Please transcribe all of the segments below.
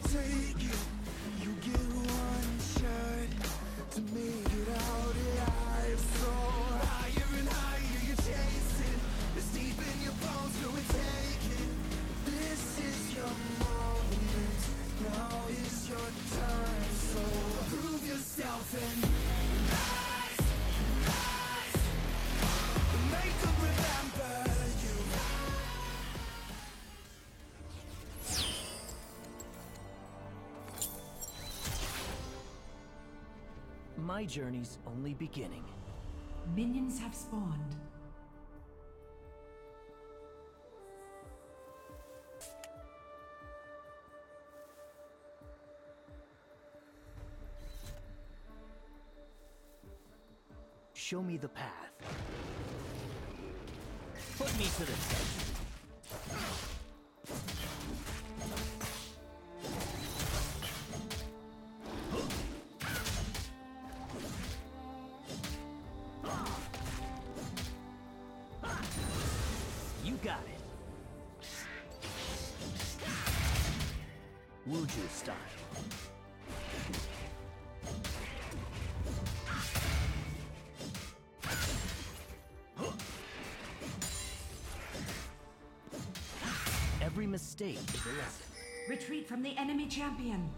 take it. You get one shot to make it out alive. So higher and higher you're chasing. It's deep in your bones, go and take it. This is your moment. Now is your time. So prove yourself and rise, rise. Make them remember you. My journey's only beginning. Minions have spawned. Show me the path. Put me to the test. You got it. Wuju style. Every mistake is a lesson. Retreat from the enemy champion.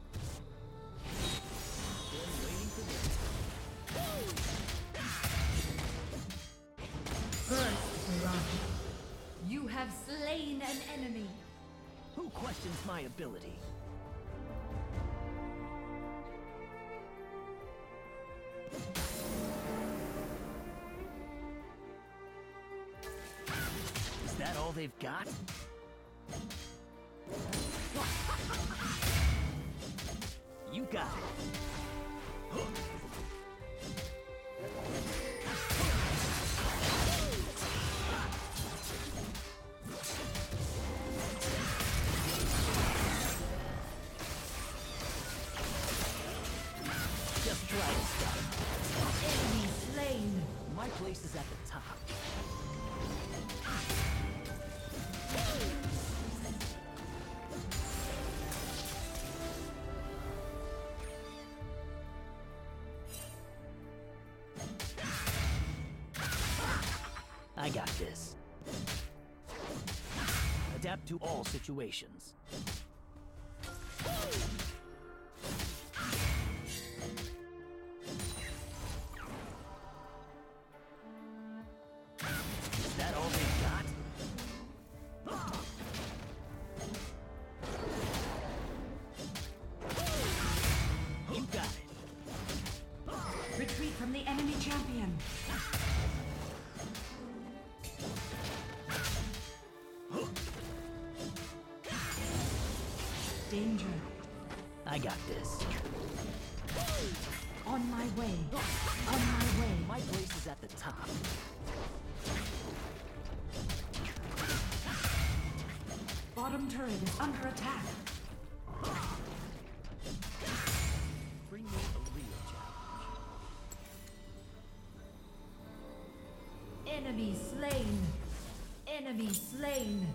First blood. You have slain an enemy. Who questions my ability? Is that all they've got? You got it. Just try to stop. Enemy slain. My place is at the top. I got this. Adapt to all situations. Is that all they've got? You got it. Retreat from the enemy champion. Danger. I got this. On my way. On my way. My place is at the top. Bottom turret is under attack. Bring me a real challenge. Enemy slain. Enemy slain.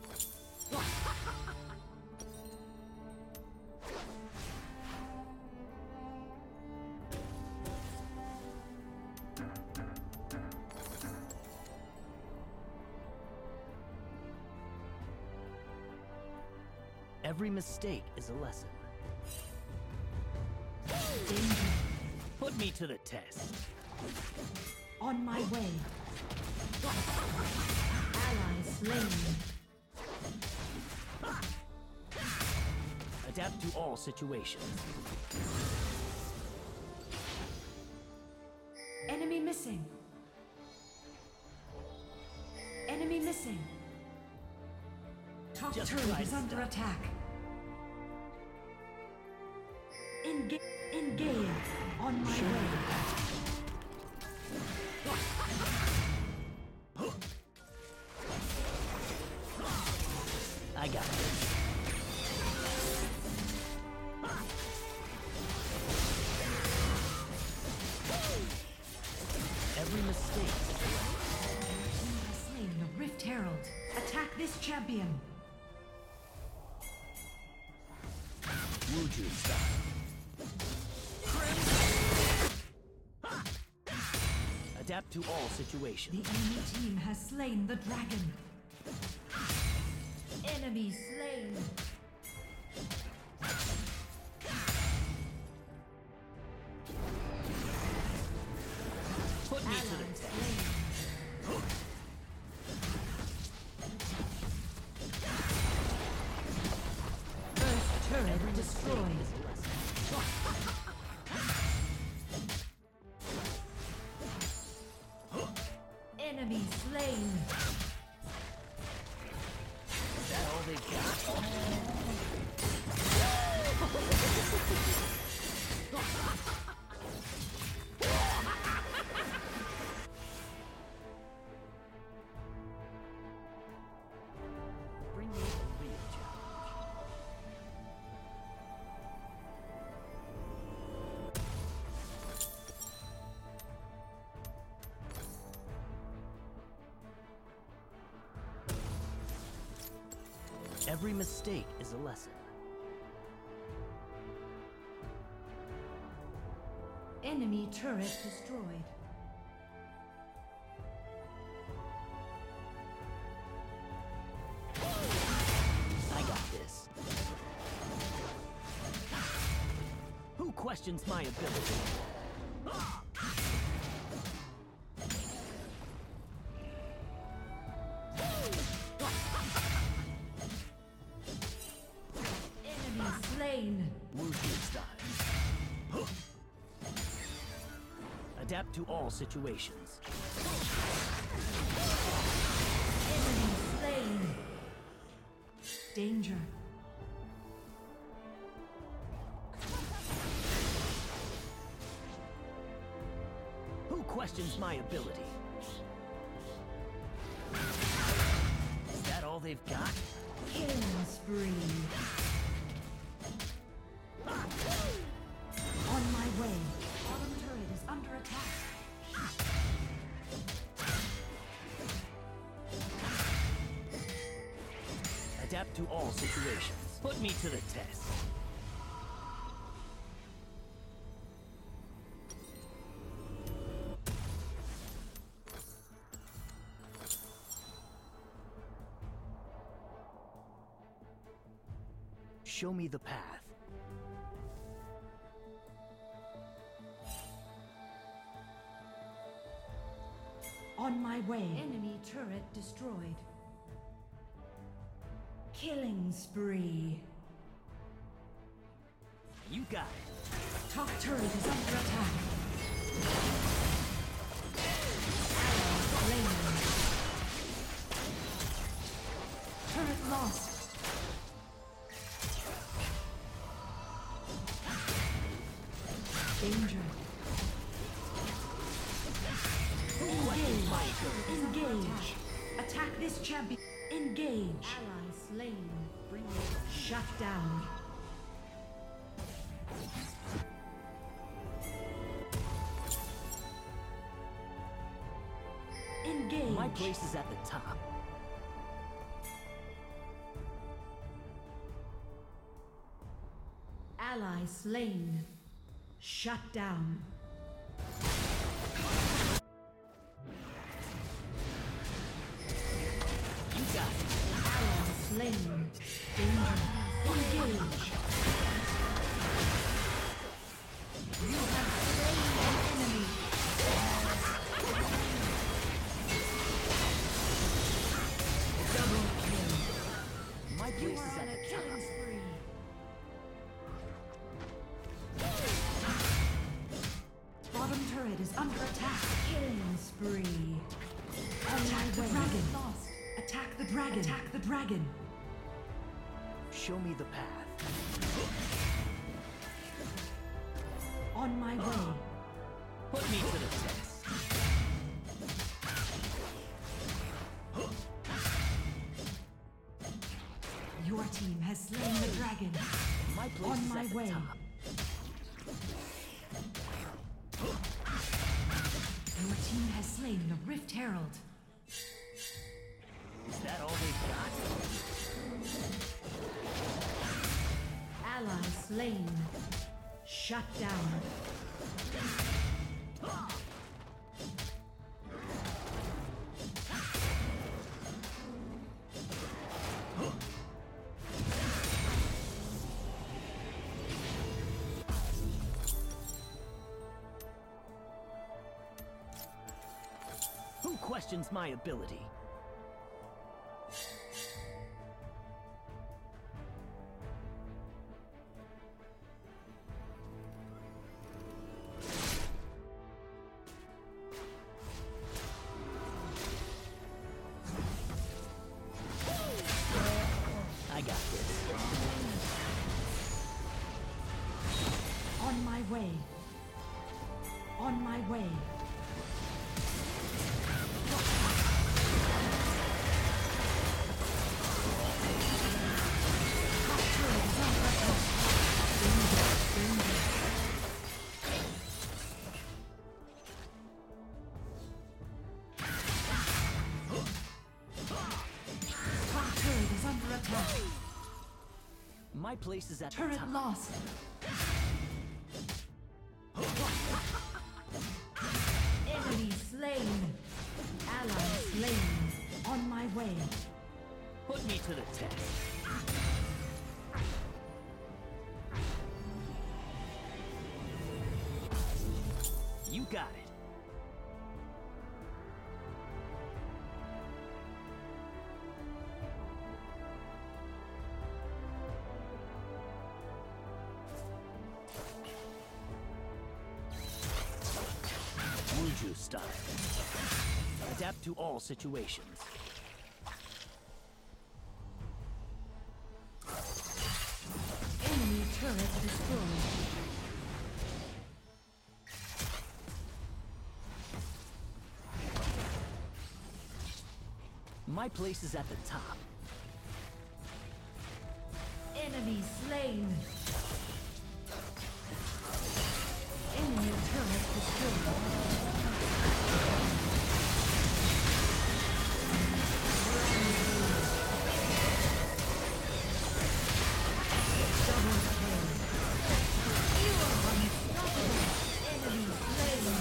Every mistake is a lesson. Danger. Put me to the test. On my way. Ally slain. Adapt to all situations. Enemy missing. Enemy missing. Top Just turret try is to under stop. attack. Engage. On my way. I got it. Every mistake. Slain the Rift Herald. Attack this champion. Wuju style. Adapt to all situations. The enemy team has slain the dragon. Enemy slain. Put me to the Ally test. slain. First turret destroyed. Is a lesson. Enemy slain. Is that all they've got? Bring me a real challenge. Every mistake is a lesson. Enemy turret destroyed. I got this. Who questions my ability? Enemy slain. Wuju style. Adapt to all situations. Enemy slain. Danger. Who questions my ability? Is that all they've got? Killing spree. On my way. Bottom turret is under attack. Adapt to all situations. Put me to the test. Show me the path. On my way. Enemy turret destroyed. Killing spree. You got it. Top turret is under attack. Slain. Turret lost. Danger. Engage. Engage. Attack this champion. Engage. Ally slain. Shut down. Engage. My place is at the top. Ally slain. Shut down. You got it. Ally slain. Danger. Engage. You have slain an enemy. Double kill. My You place are is on at a the top. killing spree. Bottom turret is under attack. Killing spree. Attack the dragon. Lost. Attack the dragon. Attack the dragon. Show me the path. On my way. Put me to the test. Your team has slain the dragon. My place On is my at the way. top. Your team has slain the Rift Herald. Is that all they've got? Ally slain. Shut down. Who questions my ability? I got this. On my way. On my way. My place is at the Turret top. lost. Enemy slain. Ally slain. On my way. Put me to the test. You got it. Wuju style. Adapt to all situations. Enemy turret destroyed. My place is at the top. Enemy slain. Enemy turret destroyed. Double kill. You are unstoppable. Enemy slain.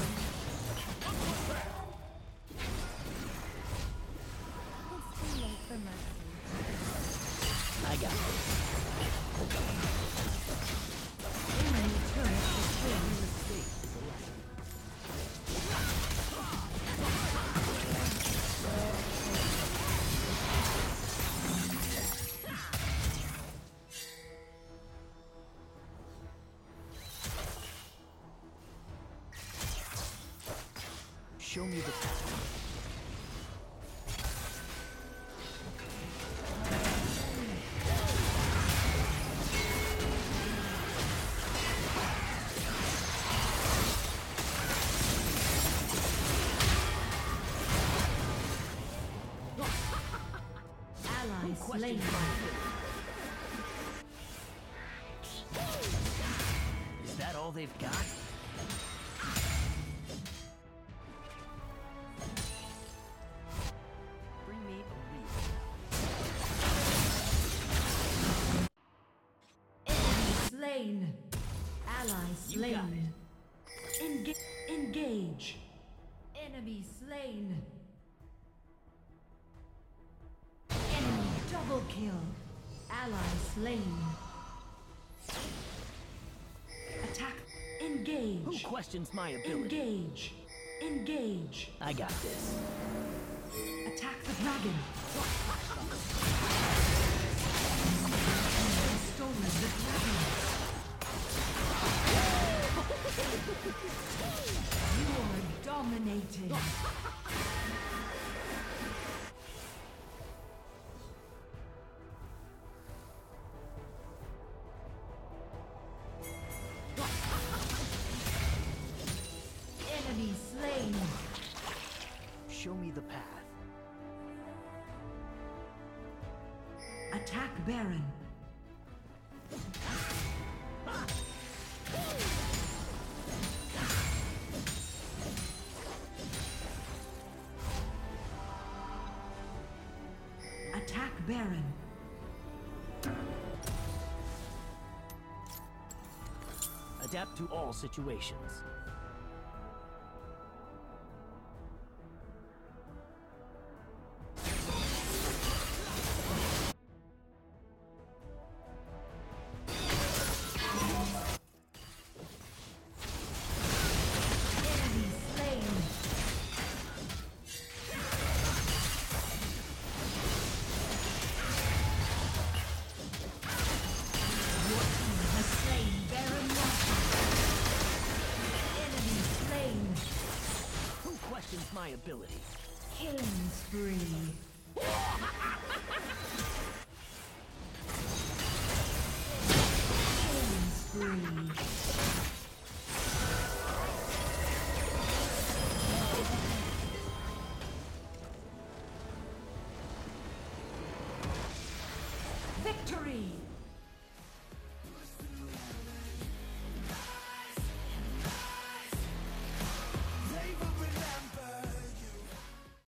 I got this. Enemy turret destroyed. Mistake is a lesson. Show me the path. Ally Question slain. Is that all they've got? Bring me a reason. Enemy slain. Ally You got slain. Engage. Enemy slain. Enemy double kill. Ally slain. Attack. Engage. Who questions my ability? Engage. Engage. I got this. Attack the dragon. Stolen the dragon. You are dominating. Enemy slain. Show me the path. Attack Baron. Attack Baron. adapt to all situations. Who questions my ability? Killing spree.